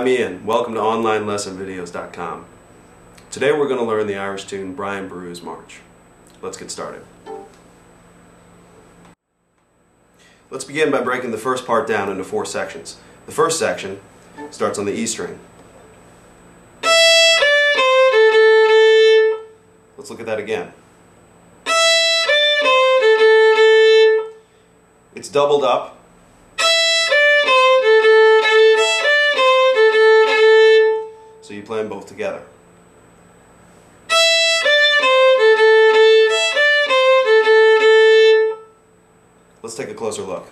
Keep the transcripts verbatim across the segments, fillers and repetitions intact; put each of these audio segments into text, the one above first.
I'm Ian. Welcome to online lesson videos dot com. Today we're going to learn the Irish tune Brian Boru's March. Let's get started. Let's begin by breaking the first part down into four sections. The first section starts on the E string. Let's look at that again. It's doubled up. So you play them both together. Let's take a closer look.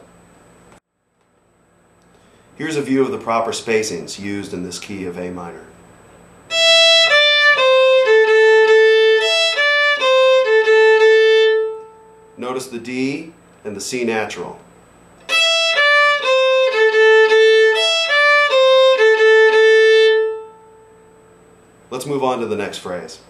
Here's a view of the proper spacings used in this key of A minor. Notice the D and the C natural. Let's move on to the next phrase.